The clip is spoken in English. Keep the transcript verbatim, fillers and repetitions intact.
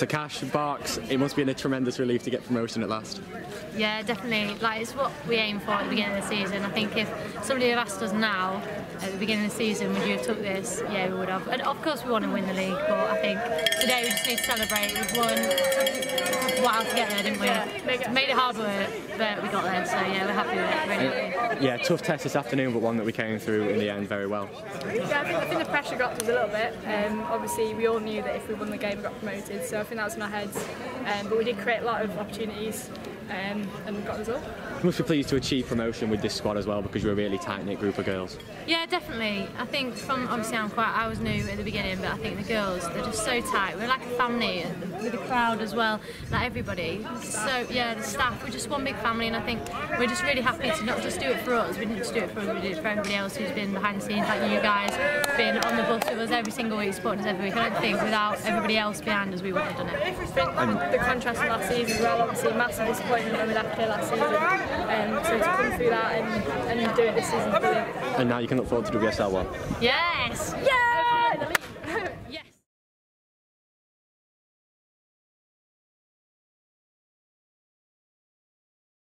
So Cash, Barks, it must be a tremendous relief to get promotion at last. Yeah, definitely. Like, it's what we aim for at the beginning of the season. I think if somebody had asked us now, at the beginning of the season, would you have took this? Yeah, we would have. And of course we want to win the league, but I think today we just need to celebrate. We've won a while to get there, didn't we? Yeah, made it hard work, but we got there, so yeah, we're happy with it, really happy. Yeah, tough test this afternoon, but one that we came through in the end very well. Yeah, I think, I think the pressure got to us a little bit. Um, obviously, we all knew that if we won the game, we got promoted, so I think that was in our heads. Um, but we did create a lot of opportunities um, and we got the result. You must be pleased to achieve promotion with this squad as well, because you're a really tight-knit group of girls. Yeah, definitely. I think from, obviously I'm quite, I was new at the beginning, but I think the girls, they're just so tight. We're like a family, with the crowd as well, like everybody. So yeah, the staff, we're just one big family, and I think we're just really happy to not just do it for us, we didn't just do it for us, we did it for everybody else who's been behind the scenes, like you guys, been on the bus with us every single week, supporting us every week. I don't think without everybody else behind us, we wouldn't have done it. I think the contrast from last season as well, obviously massive disappointment when we left here last season. Um, so to come through that and, and do it this season is brilliant. And now you can look forward to W S L one. Yes! Yes!